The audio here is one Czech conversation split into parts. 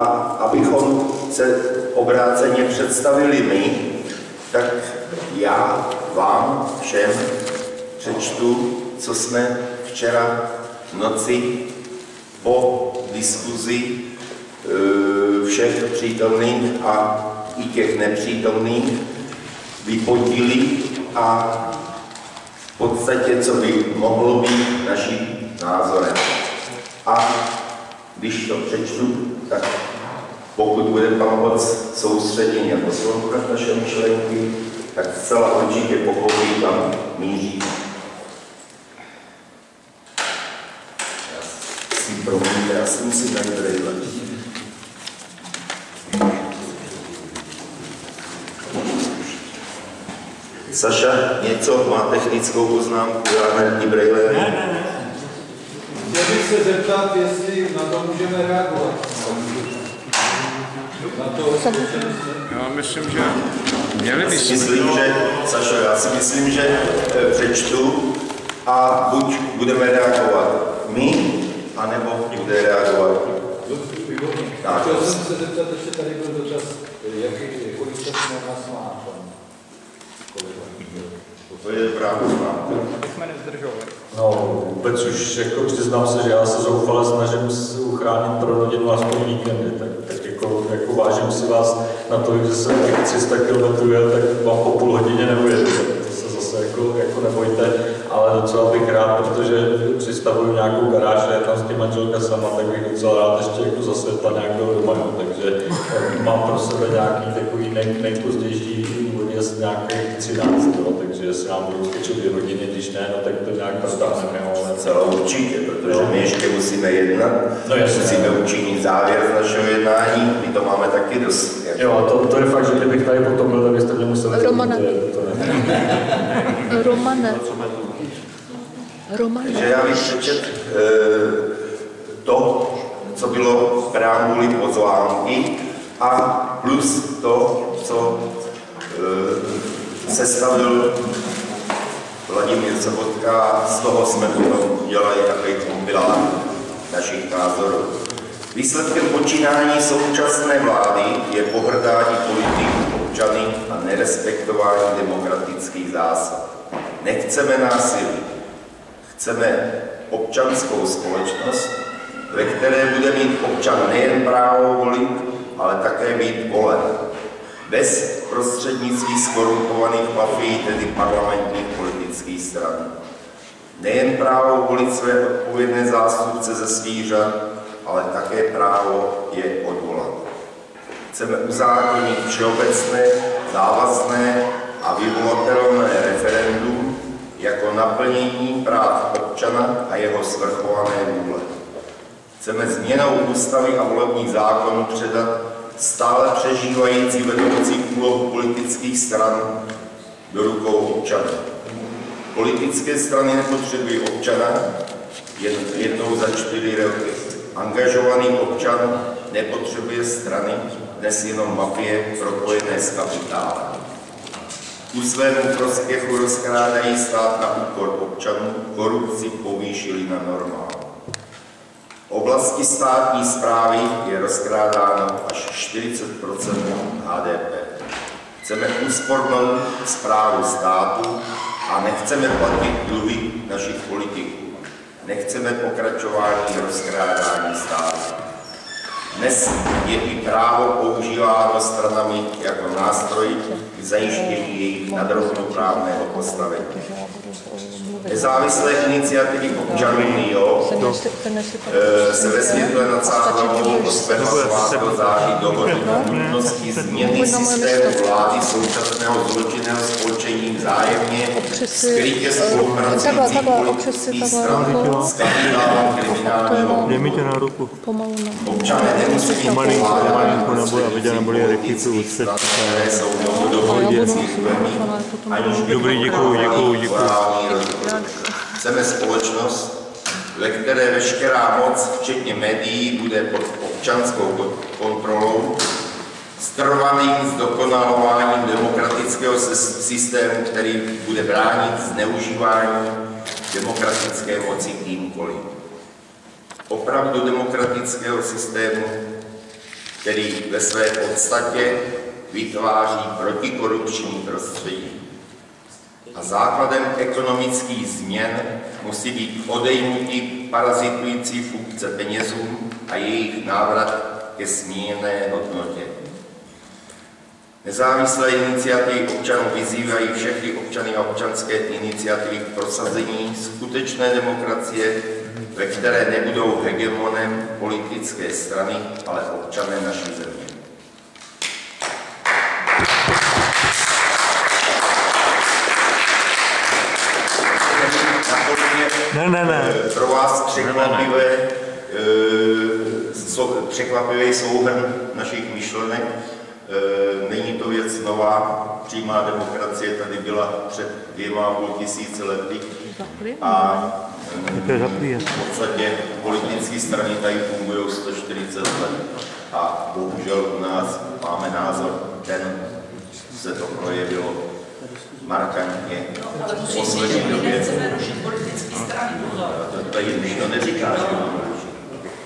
A abychom se obráceně představili my, tak já vám všem přečtu, co jsme včera v noci po diskuzi všech přítomných a i těch nepřítomných vypotili a v podstatě, co by mohlo být naším názorem. A když to přečtu, tak pokud bude pan moc soustředěně poslouchat naše myšlenky, tak zcela určitě pochopí, kam míří. Promiňte, já si musím najít brýle. Saša, něco má technickou poznámku, já nevím brýle. Ne. Chtěl bych se zeptat, jestli na to můžeme reagovat. Na to, já myslím, že měli bychom. Sašo, já si myslím, že přečtu a buď budeme reagovat my, anebo bude reagovat. Chtěl jsem se zeptat, ještě tady byl dotaz, kolik času na nás má pan kolega. To je právě známka. Abychom nezdržovali. No, vůbec už jako přiznám se, že já se zoufale snažím se uchránit pro rodinu aspoň víkendy, tak jako vážím si vás na to, že se těch 300 km jel, tak vám po půl hodině neujedu, to se zase jako nebojte, ale docela bych rád, protože přistavuju nějakou garáž, a je tam s tím manželka sama, tak bych docela rád ještě jako zasvětla nějakého doma, takže mám pro sebe nějaký takový nejpozdější odjezd nějakých 13, takže jestli nám budou skočit 2 hodiny, když ne, no tak to nějak protáhneme. Celá určitě, protože my ještě musíme jednat, musíme učinit závěr z našeho jednání, my to máme taky dost. Jo, to je fakt, že kdybych tady potom byl, tak byste mě museli... Romane. Takže já bych přečet to, co bylo v preambuli pozvánky a plus to, co sestavil Vladimír Sobotka, z toho jsme potom udělali takový kompilát našich názorů. Výsledkem počínání současné vlády je pohrdání politiků občany a nerespektování demokratických zásad. Nechceme násilí. Chceme občanskou společnost, ve které bude mít občan nejen právo volit, ale také být volen. Bez prostřednictví skorumpovaných mafií, tedy parlamentních politických stran. Nejen právo volit své odpovědné zástupce ze svých řad, ale také právo je odvolat. Chceme uzákonit všeobecné, závazné a vyvolatelné referendum jako naplnění práv občana a jeho svrchované vůle. Chceme změnou ústavy a volebních zákonů předat stále přežívající vedoucí úlohu politických stran do rukou občanů. Politické strany nepotřebují občana jen jednou za 4 roky. Angažovaný občan nepotřebuje strany, dnes jenom mafie propojené s kapitálem. Ku svému prospěchu rozkrádají stát na úkor občanů, korupci povýšili na normál. V oblasti státní správy je rozkrádáno až 40% HDP. Chceme úspornou správu státu a nechceme platit dluhy našich politiků. Nechceme pokračování rozkrádání státu. Dnes je i právo používáno stranami jako nástroj k zajištění jejich nadrovnoprávného postavení. Nezávislé iniciativy občanů NIO se ve světle nad Sáhlavou 8. září dohodly na nutnosti změny systému vlády současného zločinného spolčení vzájemně skrytě spolupracujících politických stran s kapitálem kriminálního. Občané nemusí být pomáhat které jsou dlouhodobě církvemi, aniž by děkuji. Chceme společnost, ve které veškerá moc, včetně médií, bude pod občanskou kontrolou, s trvalým zdokonalováním demokratického systému, který bude bránit zneužívání demokratické moci kýmkoliv. Opravdu demokratického systému, který ve své podstatě vytváří protikorupční prostředí. A základem ekonomických změn musí být odejmutí parazitující funkce penězům a jejich návrat ke smírné hodnotě. Nezávislé iniciativy občanů vyzývají všechny občany a občanské iniciativy k prosazení skutečné demokracie, ve které nebudou hegemonem politické strany, ale občané naší země. Pro vás překvapivý souhrn našich myšlenek. Není to věc nová, přímá demokracie tady byla před 2,5 tisíci lety a v podstatě politické strany tady fungují 140 let a bohužel u nás máme názor, ten se to projevilo markantně v poslední době. Chceme rušit politické strany. Tady nikdo neříká, že máme rušit.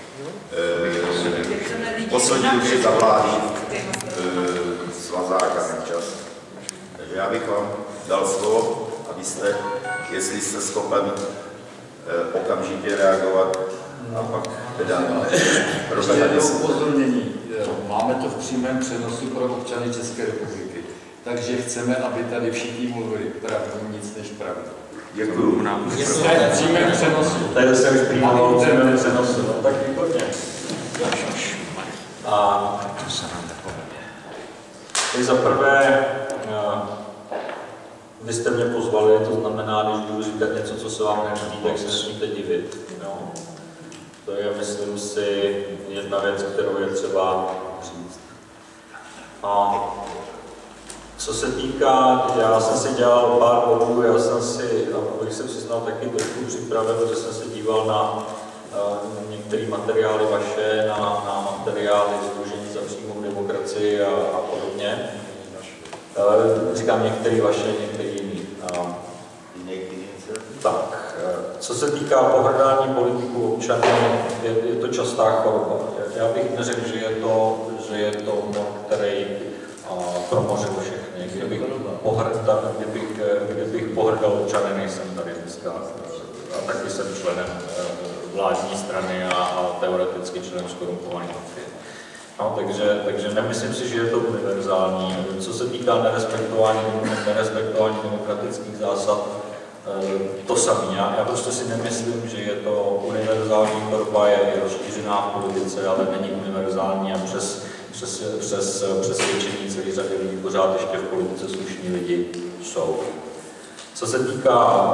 V poslední době zavládí Svazáka Nečas. Takže já bych vám dal slovo, abyste, jestli jste schopen okamžitě reagovat a pak teda jedno upozornění. Máme to v přímém přenosu pro občany České republiky. Takže chceme, aby tady všichni mluvili pravdu, nic než pravdu. Děkuju. V přímém přenosu. Tady se už přímo přímém přenosu. No, tak výborně. A za prvé, vy jste mě pozvali, to znamená, když budu říkat něco, co se vám nelíbí, tak se nesmíte divit. No. To je, myslím si, jedna věc, kterou je třeba říct. A co se týká, já jsem si dělal pár bodů, já jsem si, abych se přiznal, taky trošku připravil, že jsem se díval na některé materiály vaše, na materiály Sdružení za přímou demokracii a podobně. Říkám některé vaše, některé jiný. Tak, co se týká pohrdání politiků občanů, je to častá choroba. Já bych neřekl, že je to mor, který promořil všechny. Kdybych pohrdal občany, nejsem tady dneska. A taky jsem členem vládní strany a teoreticky členem zkorumpované mafie. No, takže nemyslím si, že je to univerzální. Co se týká nerespektování demokratických zásad, to samé. Já prostě si nemyslím, že je to univerzální choroba, je rozšířená v politice, ale není univerzální a přes přesvědčení celé řady lidí pořád ještě v politice slušní lidi jsou. Co se týká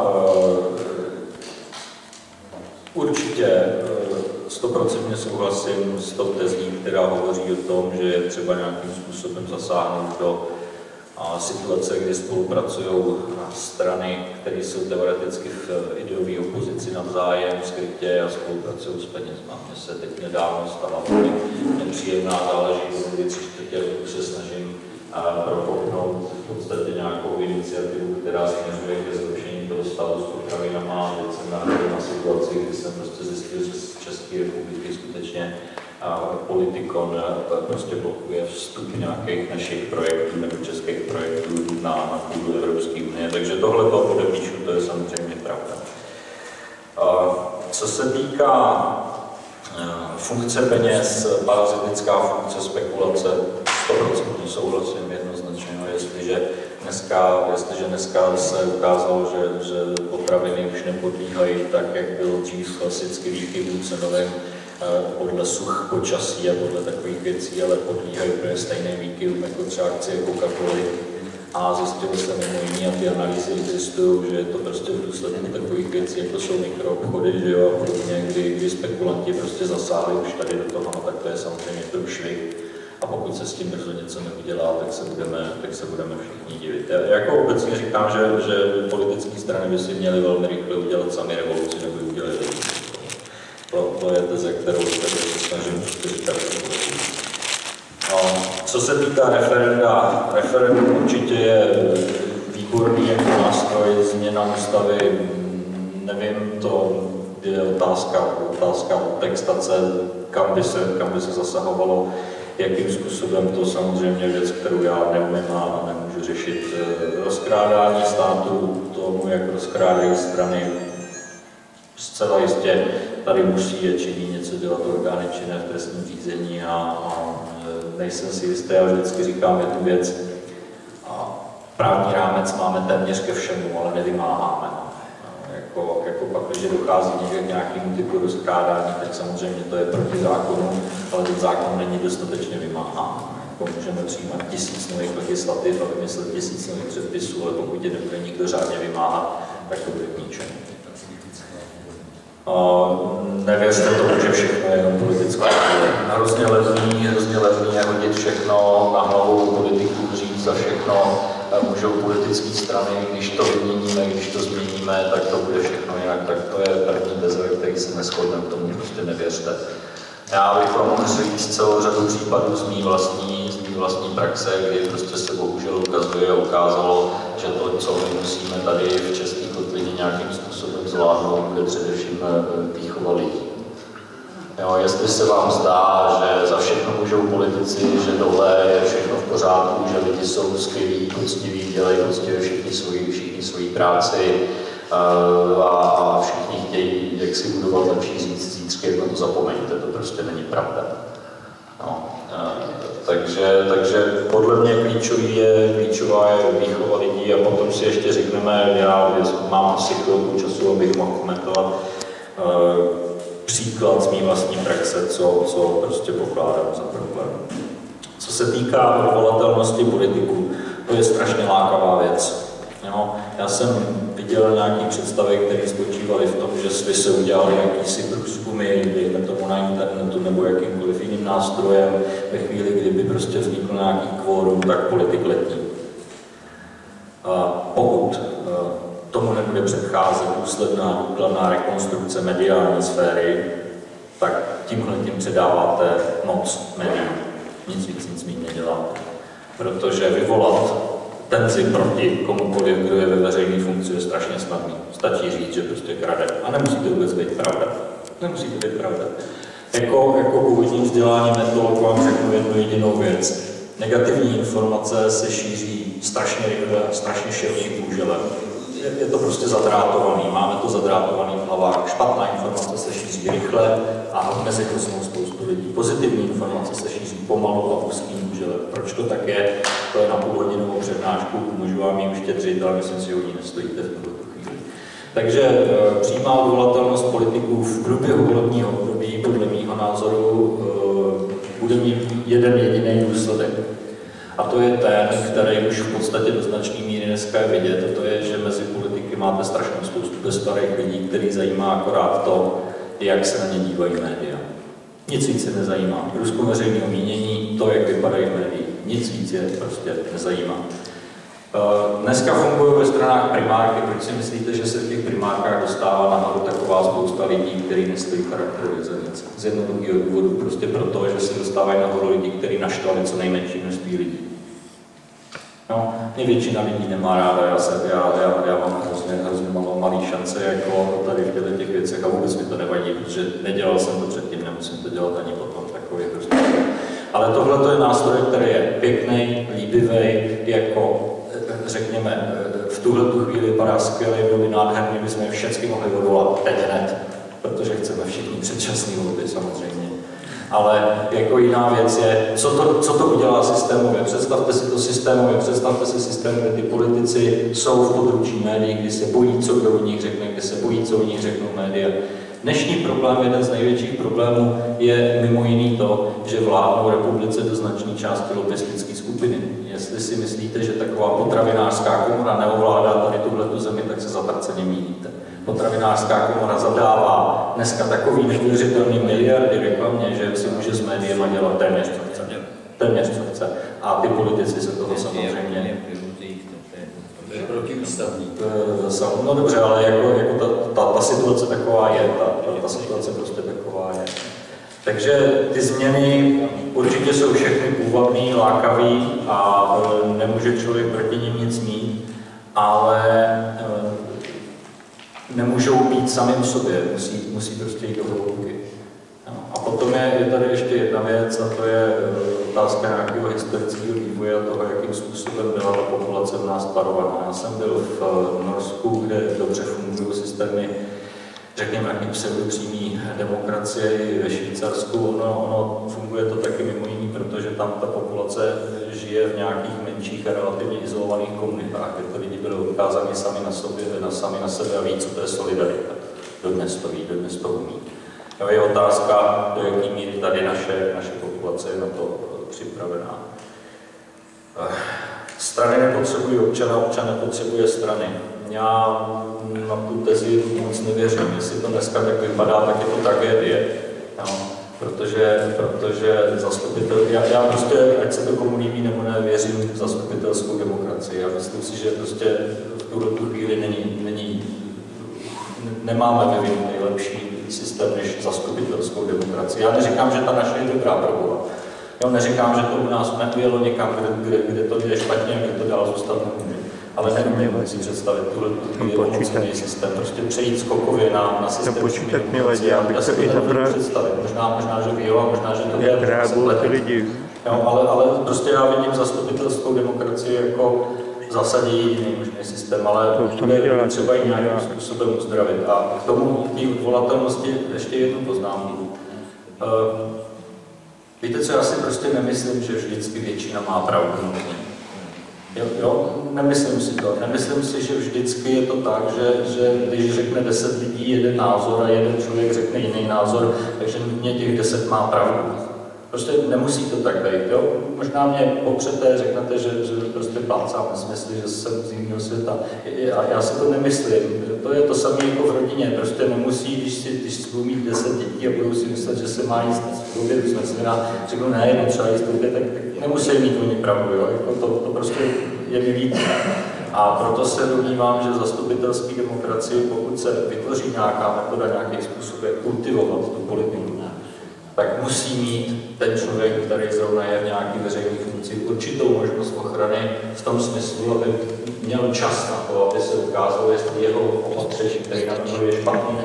určitě 100% souhlasím s tou tezí, která hovoří o tom, že je třeba nějakým způsobem zasáhnout do situace, kdy spolupracují strany, které jsou teoreticky v ideové opozici navzájem, skrytě a spolupracují s penězma. Mně se teď nedávno stala nepříjemná záležitost, kdy 3/4 roku se snažím propoknout v podstatě nějakou iniciativu, která směřuje ke zlepšení toho stavu s potravinama a teď jsem narazil na situaci, kdy jsem prostě zjistil, že z České republiky skutečně Politikon prostě blokuje vstup nějakých našich projektů nebo českých projektů na půdu Evropské unie. Takže tohle to podepíšu, to je samozřejmě pravda. Co se týká funkce peněz, parazitická funkce spekulace, 100% souhlasím jednoznačně. Jestliže dneska se ukázalo, že potraviny už nepodlíhají tak, jak bylo dřív klasicky výkyvům cenovým podle such počasí a podle takových věcí, ale podlíhají úplně stejné výkyvům jako třeba akcie Coca-Coly. A zjistilo se mimo jiné, a ty analýzy existují, že je to prostě v důsledku takových věcí, jako jsou mikroobchody, že jo, a podobně, kdy spekulanti prostě zasáhli už tady do toho, no, tak to je samozřejmě průšvih. A pokud se s tím brzo něco neudělá, tak se budeme všichni divit. Já jako obecně říkám, že politické strany by si měly velmi rychle udělat sami revoluci, nebo ji udělat revoluci. To je teze, kterou se snažím říkat. Co se týká referenda, referendum určitě je výborný jako nástroj, změna ústavy, nevím, to je otázka textace, kam by se zasahovalo. jakým způsobem, to samozřejmě věc, kterou já neumím a nemůžu řešit. Rozkrádání státu, tomu, jak rozkrádají strany, zcela jistě tady musí a činí něco dělat orgány činné v trestním řízení a nejsem si jistý, já vždycky říkám jednu věc. Právní rámec máme téměř ke všemu, ale nevymáháme. Jako pak, když dochází někde k nějakému typu rozkrádání, tak samozřejmě to je proti zákonu, ale ten zákon není dostatečně vymáhán. Můžeme přijímat 1000 nových legislativ a vymyslet 1000 nových předpisů, ale pokud je nebude nikdo řádně vymáhat, tak to bude k ničemu. Nevěřte tomu, že všechno je jenom politická. Hrozně levný je hodit všechno na hlavu politiků, říct za všechno. Můžou politické strany, když to vyměníme, když to změníme, tak to bude všechno jinak. Tak to je první teze, který se neshodneme, tomu prostě nevěřte. Já bych vám mohl říct celou řadu případů z mý vlastní praxe, kdy prostě se bohužel ukázalo, že to, co my musíme tady v České kotlině nějakým způsobem zvládnout, bude především výchova lidí. Jo, jestli se vám zdá, že za všechno můžou politici, že dole je všechno v pořádku, že lidi jsou skvělí, poctiví, dělají poctivě všichni svoji práci a všichni chtějí, jak si budovat lepší zítřky, jedno to zapomeňte, to prostě není pravda. No, takže podle mě klíčová je výchova lidí a potom si ještě řekneme, já mám asi chvilku času, abych mohl komentovat příklad z mý vlastní praxe, co prostě pokládám za problém. Co se týká odvolatelnosti politiků, to je strašně lákavá věc. Jo? Já jsem viděl nějaké představy, které spočívaly v tom, že se udělali jakýsi průzkumy, dejme tomu na internetu nebo jakýmkoliv jiným nástrojem, ve chvíli, kdyby prostě vznikl nějaký kvórum, tak politik letí. Pokud tomu nebude předcházet důkladná rekonstrukce mediální sféry, tak tímhletím předáváte moc médií. Nic víc, nic méně neděláte. Protože vyvolat tenzi proti komukoliv, kdo je ve veřejné funkci, je strašně snadný. Stačí říct, že prostě krade. A nemusí to vůbec být pravda. Nemusí to být pravda. Jako původní vzdělání metodolog vám řeknu jednu jedinou věc. Negativní informace se šíří strašně rychle, strašně širokým úželem. Je to prostě zadrátovaný, máme to zadrátovaný v hlavách. Špatná informace se šíří rychle a mezi hroznou spoustu lidí. Pozitivní informace se šíří pomalu a úzkým úželem. Proč to tak je? To je na půlhodinovou přednášku, můžu vám ji uštědřit, ale myslím si, že o ní nestojíte v tuto chvíli. Takže přímá odvolatelnost politiků v průběhu volebního období podle mého názoru bude mít jeden jediný důsledek. A to je ten, který už v podstatě do značné míry dneska je vidět, a to je, že mezi politiky máte strašnou spoustu bezstarých lidí, který zajímá akorát to, jak se na ně dívají média. Nic víc je nezajímá. Průzkum veřejného mínění, to, jak vypadají média, nic víc je prostě nezajímá. Dneska fungují ve stranách primárky. Proč si myslíte, že se v těch primárkách dostává nahoru taková spousta lidí, kteří nestojí charakterově za nic? Z jednoduchého důvodu, prostě proto, že se dostávají nahoru lidi, kteří naštvali co nejmenší množství lidí. No, mě většina lidí nemá ráda, já mám hrozně malý šance jako tady v těch věcech a vůbec mi to nevadí, protože nedělal jsem to předtím, nemusím to dělat ani potom, takový prostě. Ale tohle je nástroj, který je pěkný, líbivý, jako řekněme, v tuhle chvíli vypadá skvěle, bylo by nádherný, my jsme všechny mohli odvolat teď hned, protože chceme všichni předčasné volby samozřejmě. Ale jako jiná věc je, co to udělá systémově. Představte si to systémově, představte si systém, kde ty politici jsou v područí médií, kdy se bojí, co kdo o nich řekne, kdy se bojí, co o nich řeknou média. Dnešní problém, jeden z největších problémů, je mimo jiný to, že vládnou republice do značné části lobistické skupiny. Jestli si myslíte, že taková potravinářská komora neovládá tady tuhletu zemi, tak se zatraceně mýlíte. Potravinářská komora zadává dneska takový neuvěřitelný miliardy reklamě, že si může s médiema dělat téměř co chce. Téměř co chce. A ty politici se toho samozřejmě... To je protiústavní. No dobře, ale jako ta situace taková je, ta situace prostě taková je. Takže ty změny určitě jsou všechny půvabný, lákavý a nemůže člověk proti nim nic mít, ale nemůžou být samým sobě, musí prostě jít do hloubky. A potom je tady ještě jedna věc, a to je otázka nějakého historického vývoje a toho, jakým způsobem byla ta populace v nás parovaná. Já jsem byl v Norsku, kde dobře fungují systémy, řekněme, nějaký pseudopřímý demokracie, i ve Švýcarsku. Ono funguje to taky mimo jiný, protože tam ta populace žije v nějakých menších a relativně izolovaných komunitách, kde to lidi byli odkázaní sami na sebe a ví, co to je solidarita. Dodnes to ví, dodnes to umí. Je otázka, do jaký míry tady naše populace je na to připravená. Strany nepotřebují občana, občan nepotřebuje strany. Já na tu tezi moc nevěřím. Jestli to dneska tak vypadá, tak je to tragédie. No, protože zastupitel, já prostě, ať se to komu líbí nebo ne, věřím v zastupitelskou demokracii. Já myslím si, že prostě v tuhle chvíli nemáme vyvinut nejlepší systém než zastupitelskou demokracii. Já neříkám, že ta naše je dobrá pro Boha. Já neříkám, že to u nás neujelo někam, kde to jde špatně, kde to dál zůstat nemůže. Ale neumím si představit tuhle rovnocenný systém, prostě přejít skokově na systém demokracie. Já si to neumím představit. Možná, že vy jo, a možná, že to je. Ale prostě já vidím zastupitelskou demokracii jako zásadě jediný možný systém, ale bude třeba i nějakým způsobem uzdravit. A k tomu té odvolatelnosti ještě jednu poznámku. Víte co, já si prostě nemyslím, že vždycky většina má pravdu. Jo, nemyslím si to. Nemyslím si, že vždycky je to tak, že když řekne 10 lidí jeden názor a jeden člověk řekne jiný názor, takže nutně těch 10 má pravdu. Prostě nemusí to tak být, jo? Možná mě popřete, řeknete, že prostě plácám nesmysly, že jsem z jiného světa. A já si to nemyslím, že to je to samé jako v rodině. Prostě nemusí, když budou mít 10 dětí a budou si myslet, že se má jíst oběd usneslená, řeknu ne, jednou třeba jíst oběd, tak nemusí mít oni pravdu, jo? Jako to prostě je mi víc. A proto se domnívám, že zastupitelské demokracie, pokud se vytvoří nějaká metoda, nějaký způsob, jak kultivovat tu politiku, tak musí mít ten člověk, který zrovna je v nějaké veřejné funkci, určitou možnost ochrany v tom smyslu, aby měl čas na to, aby se ukázalo, jestli jeho opatření, který na to je špatný,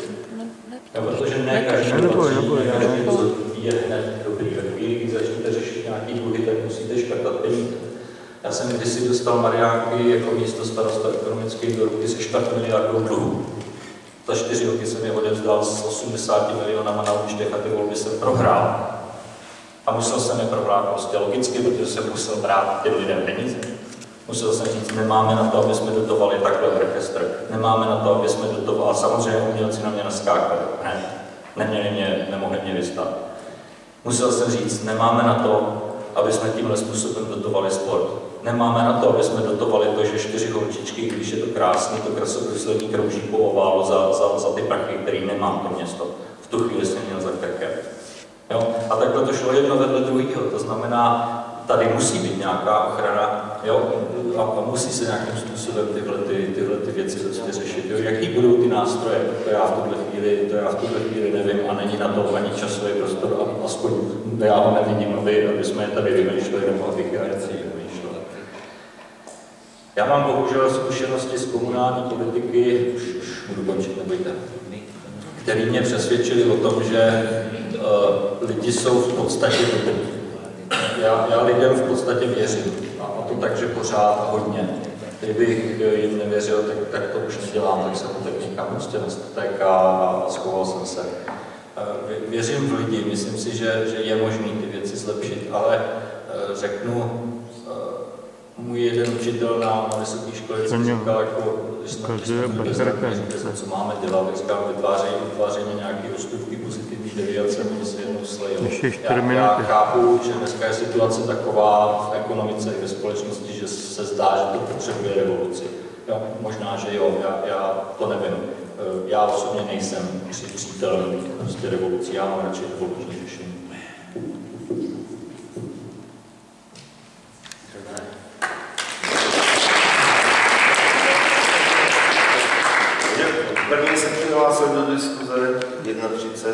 protože ne každý rozhodnutí je hned dobrý. Ve chvíli, když začnete řešit nějaký dluhy, tak musíte škrtat peníze. Já jsem kdysi dostal Mariánky jako místo starosta ekonomických do ruky se 4 miliardů dluhů. Za 4 roky jsem je odevzdal s 80 milionama na účtech a ty volby jsem prohrál. A musel jsem je prohrát prostě logicky, protože jsem musel brát těm lidem peníze. Musel jsem říct, nemáme na to, aby jsme dotovali takhle orchestr. Nemáme na to, aby jsme dotovali, a samozřejmě umělci na mě naskákali. Ne, nemohli mě vystát. Musel jsem říct, nemáme na to, aby jsme tímhle způsobem dotovali sport. Nemáme na to, aby jsme dotovali to, že 4 holčičky, když je to krásný, to krasobruslení krouží po oválu za ty prachy, který nemá to město. V tu chvíli jsem měl za krkem. Jo? A takhle to šlo jedno vedle druhého. To znamená, tady musí být nějaká ochrana, jo? A musí se nějakým způsobem tyhle věci prostě řešit. Jo? Jaký budou ty nástroje, to já v tuhle chvíli nevím a není na to ani časový prostor, aspoň já ho nevidím, aby jsme je tady vymýšleli, nebo abych já je vymýšlel. Já mám bohužel zkušenosti z komunální politiky, už budu končit, nebojte, který mě přesvědčili o tom, že lidi jsou v podstatě dobrý. Já lidem v podstatě věřím, a to tak, že pořád hodně. Kdybych jim nevěřil, tak to už nedělám, tak jsem tak někam prostě nastatek a schoval jsem se. Věřím v lidi, myslím si, že je možné ty věci zlepšit, ale řeknu, můj jeden učitel na vysoké škole říkal, jako, když jsme co máme dělat, tak říkám, vytváření nějaké ústupky pozitivní deviace, mě se jednou slejilo. Já chápu, že dneska je situace taková v ekonomice i ve společnosti, že se zdá, že to potřebuje revoluci. Jo, možná, že jo, já to nevím. Já osobně nejsem přítelem prostě revolucí, já mám radši evoluční řešení. První se přihlásil do diskuze 1:30.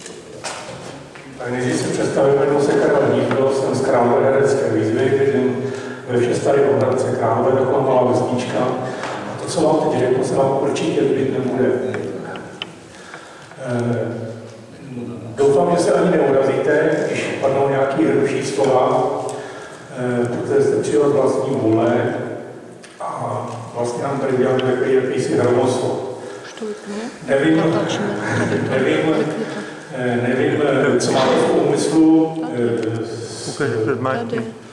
Tak než se představím, jmenuji se Karel Díkl, jsem z Královéhradecké výzvy, bydlím ve vše staré obradce Králové, taková malá vesnička. A to, co vám teď řeknu, se vám určitě líbit nebude. Doufám, že se ani neurazíte, když padnou nějaký hrubší slova, protože jste přijel z vlastní vůle a vlastně nám tady dělali jakýsi hromoslov. Nevím, co máte v úmyslu.